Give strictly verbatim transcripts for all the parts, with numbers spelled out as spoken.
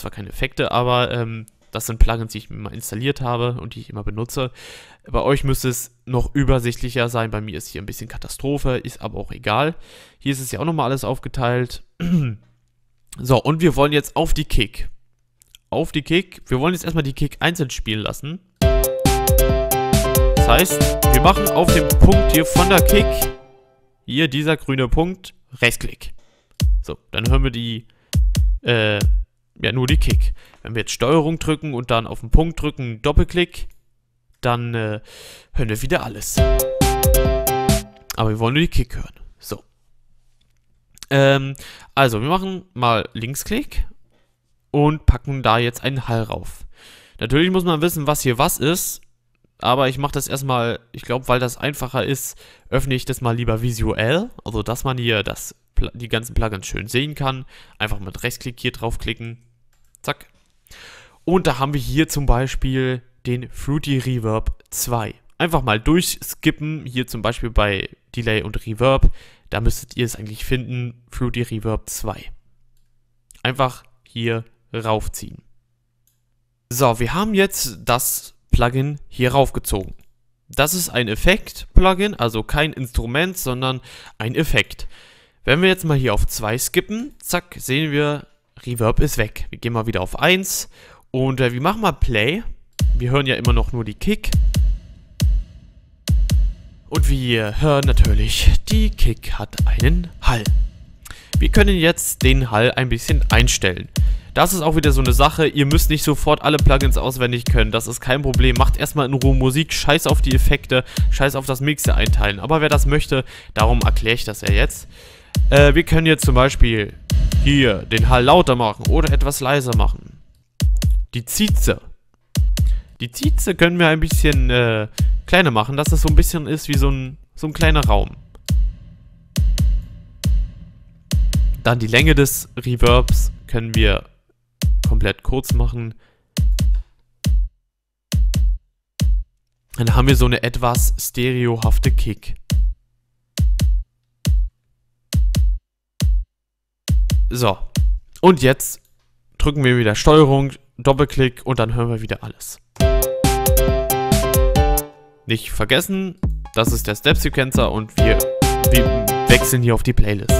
zwar keine Effekte, aber ähm, das sind Plugins, die ich mir mal installiert habe und die ich immer benutze. Bei euch müsste es noch übersichtlicher sein. Bei mir ist hier ein bisschen Katastrophe, ist aber auch egal. Hier ist es ja auch nochmal alles aufgeteilt. So, und wir wollen jetzt auf die Kick. Auf die Kick. Wir wollen jetzt erstmal die Kick einzeln spielen lassen. Das heißt, wir machen auf dem Punkt hier von der Kick, hier dieser grüne Punkt, Rechtsklick. So, dann hören wir die, äh, ja, nur die Kick. Wenn wir jetzt Steuerung drücken und dann auf den Punkt drücken, Doppelklick, dann äh, hören wir wieder alles. Aber wir wollen nur die Kick hören. So. Ähm, also, wir machen mal Linksklick und packen da jetzt einen Hall rauf. Natürlich muss man wissen, was hier was ist, aber ich mache das erstmal, ich glaube, weil das einfacher ist, öffne ich das mal lieber visuell, also dass man hier das, die ganzen Plugins schön sehen kann. Einfach mit Rechtsklick hier draufklicken. Zack. Und da haben wir hier zum Beispiel den Fruity Reverb zwei. Einfach mal durchskippen, hier zum Beispiel bei Delay und Reverb. Da müsstet ihr es eigentlich finden, Fruity Reverb zwei. Einfach hier raufziehen. So, wir haben jetzt das Plugin hier raufgezogen. Das ist ein Effekt-Plugin, also kein Instrument, sondern ein Effekt. Wenn wir jetzt mal hier auf zwei skippen, zack, sehen wir, Reverb ist weg. Wir gehen mal wieder auf eins und äh, wir machen mal Play. Wir hören ja immer noch nur die Kick. Und wir hören natürlich, die Kick hat einen Hall. Wir können jetzt den Hall ein bisschen einstellen. Das ist auch wieder so eine Sache, ihr müsst nicht sofort alle Plugins auswendig können, das ist kein Problem. Macht erstmal in Ruhe Musik, scheiß auf die Effekte, scheiß auf das Mixe einteilen. Aber wer das möchte, darum erkläre ich das ja jetzt. Äh, wir können jetzt zum Beispiel hier den Hall lauter machen oder etwas leiser machen. Die Zietze. Die Zietze können wir ein bisschen äh, kleiner machen, dass es so ein bisschen ist wie so ein, so ein kleiner Raum. Dann die Länge des Reverbs können wir komplett kurz machen. Dann haben wir so eine etwas stereohafte Kick. So, und jetzt drücken wir wieder Steuerung, Doppelklick und dann hören wir wieder alles. Nicht vergessen, das ist der Step-Sequencer und wir, wir wechseln hier auf die Playlist.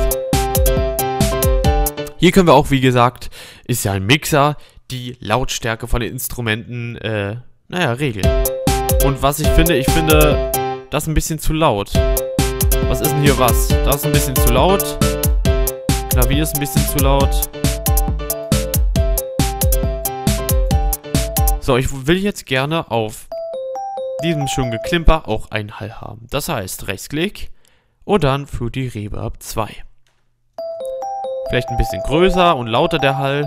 Hier können wir auch, wie gesagt, ist ja ein Mixer, die Lautstärke von den Instrumenten, äh, naja, regeln. Und was ich finde, ich finde das ein bisschen zu laut. Was ist denn hier was? Das ist ein bisschen zu laut. Klavier ist ein bisschen zu laut. So, ich will jetzt gerne auf diesem schönen Geklimper auch einen Hall haben. Das heißt, Rechtsklick und dann Fruity Reverb zwei. Vielleicht ein bisschen größer und lauter der Hall.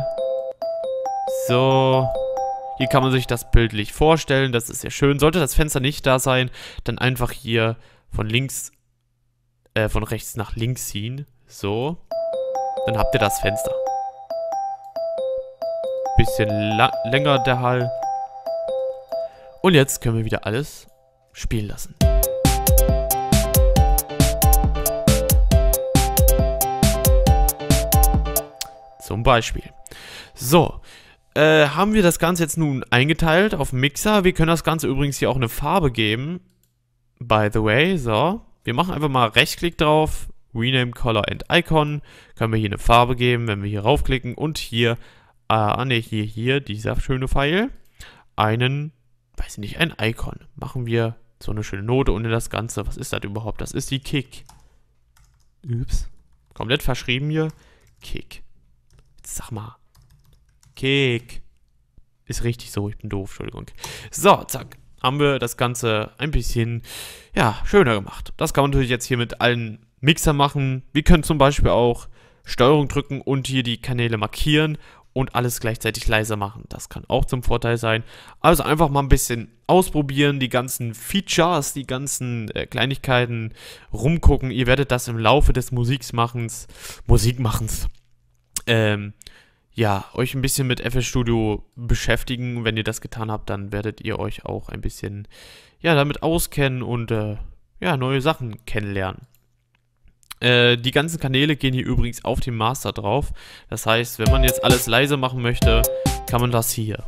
So. Hier kann man sich das bildlich vorstellen. Das ist sehr schön. Sollte das Fenster nicht da sein, dann einfach hier von links, äh, von rechts nach links ziehen. So. Dann habt ihr das Fenster. Bisschen länger der Hall. Und jetzt können wir wieder alles spielen lassen. Zum Beispiel. So, äh, haben wir das Ganze jetzt nun eingeteilt auf Mixer. Wir können das Ganze übrigens hier auch eine Farbe geben. By the way, so. Wir machen einfach mal Rechtsklick drauf. Rename Color and Icon. Können wir hier eine Farbe geben, wenn wir hier raufklicken. Und hier, ah ne, hier, hier, dieser schöne Pfeil. Einen, weiß ich nicht, ein Icon. Machen wir so eine schöne Note unter das Ganze. Was ist das überhaupt? Das ist die Kick. Ups. Komplett verschrieben hier. Kick. Sag mal. Kick. Ist richtig so, ich bin doof, Entschuldigung. So, zack. Haben wir das Ganze ein bisschen, ja, schöner gemacht. Das kann man natürlich jetzt hier mit allen Mixer machen. Wir können zum Beispiel auch Steuerung drücken und hier die Kanäle markieren und alles gleichzeitig leiser machen. Das kann auch zum Vorteil sein. Also einfach mal ein bisschen ausprobieren, die ganzen Features, die ganzen äh, Kleinigkeiten rumgucken. Ihr werdet das im Laufe des Musikmachens, Musikmachens, ähm, ja, euch ein bisschen mit F L Studio beschäftigen. Wenn ihr das getan habt, dann werdet ihr euch auch ein bisschen, ja, damit auskennen und, äh, ja, neue Sachen kennenlernen. Äh, die ganzen Kanäle gehen hier übrigens auf den Master drauf. Das heißt, wenn man jetzt alles leise machen möchte, kann man das hier.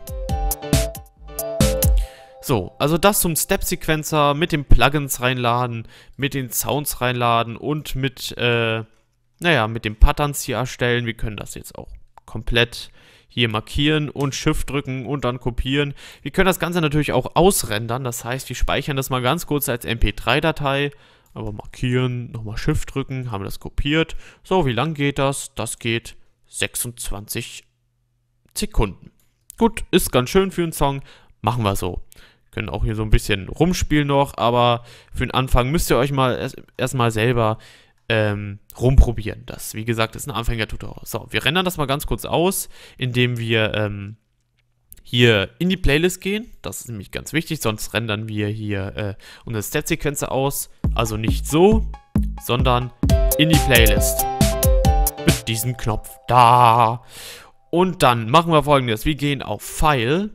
So, also das zum Step-Sequencer mit den Plugins reinladen, mit den Sounds reinladen und mit, äh, naja, mit den Patterns hier erstellen. Wir können das jetzt auch komplett hier markieren und Shift drücken und dann kopieren. Wir können das Ganze natürlich auch ausrendern, das heißt, wir speichern das mal ganz kurz als M P drei Datei. Aber markieren, nochmal Shift drücken, haben wir das kopiert. So, wie lang geht das? Das geht sechsundzwanzig Sekunden. Gut, ist ganz schön für einen Song, machen wir so. Können auch hier so ein bisschen rumspielen noch, aber für den Anfang müsst ihr euch mal erstmal erst selber ähm, rumprobieren. Das, wie gesagt, ist ein Anfänger-Tutorial. So, wir rendern das mal ganz kurz aus, indem wir ähm, hier in die Playlist gehen. Das ist nämlich ganz wichtig, sonst rendern wir hier äh, unsere Step-Sequencer aus. Also nicht so, sondern in die Playlist. Mit diesem Knopf da. Und dann machen wir Folgendes. Wir gehen auf File,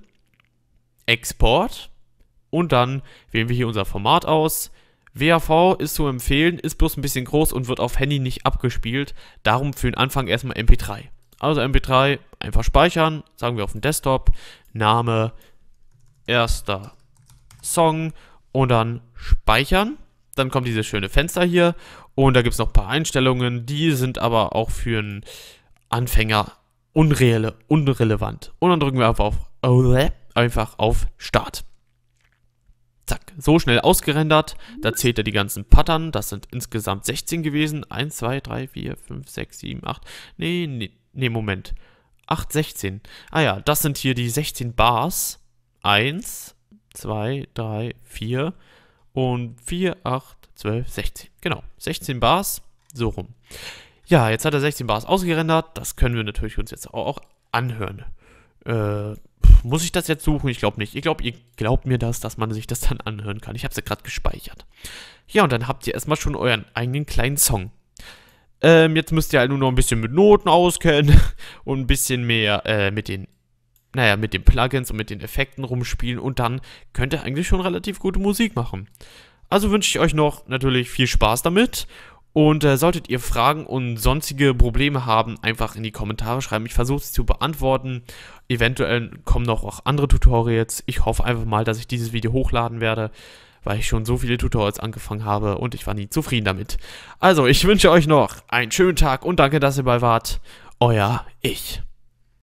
Export. Und dann wählen wir hier unser Format aus. W A V ist zu empfehlen, ist bloß ein bisschen groß und wird auf Handy nicht abgespielt. Darum für den Anfang erstmal M P drei. Also M P drei einfach speichern, sagen wir auf dem Desktop, Name, erster Song und dann speichern. Dann kommt dieses schöne Fenster hier und da gibt es noch ein paar Einstellungen, die sind aber auch für einen Anfänger unreale, unrelevant. Und dann drücken wir einfach auf, einfach auf Start. Zack, so schnell ausgerendert. Da zählt er die ganzen Pattern. Das sind insgesamt sechzehn gewesen. eins, zwei, drei, vier, fünf, sechs, sieben, acht. Nee, nee, nee, Moment. acht, sechzehn. Ah ja, das sind hier die sechzehn Bars. eins, zwei, drei, vier und vier, acht, zwölf, sechzehn. Genau, sechzehn Bars. So rum. Ja, jetzt hat er sechzehn Bars ausgerendert. Das können wir natürlich uns jetzt auch anhören. Äh... Muss ich das jetzt suchen? Ich glaube nicht. Ich glaube, ihr glaubt mir das, dass man sich das dann anhören kann. Ich habe es ja gerade gespeichert. Ja, und dann habt ihr erstmal schon euren eigenen kleinen Song. Ähm, jetzt müsst ihr halt nur noch ein bisschen mit Noten auskennen und ein bisschen mehr äh, mit den, naja, mit den Plugins und mit den Effekten rumspielen und dann könnt ihr eigentlich schon relativ gute Musik machen. Also wünsche ich euch noch natürlich viel Spaß damit. Und äh, solltet ihr Fragen und sonstige Probleme haben, einfach in die Kommentare schreiben. Ich versuche sie zu beantworten. Eventuell kommen noch auch andere Tutorials. Ich hoffe einfach mal, dass ich dieses Video hochladen werde, weil ich schon so viele Tutorials angefangen habe und ich war nie zufrieden damit. Also, ich wünsche euch noch einen schönen Tag und danke, dass ihr dabei wart. Euer Ich.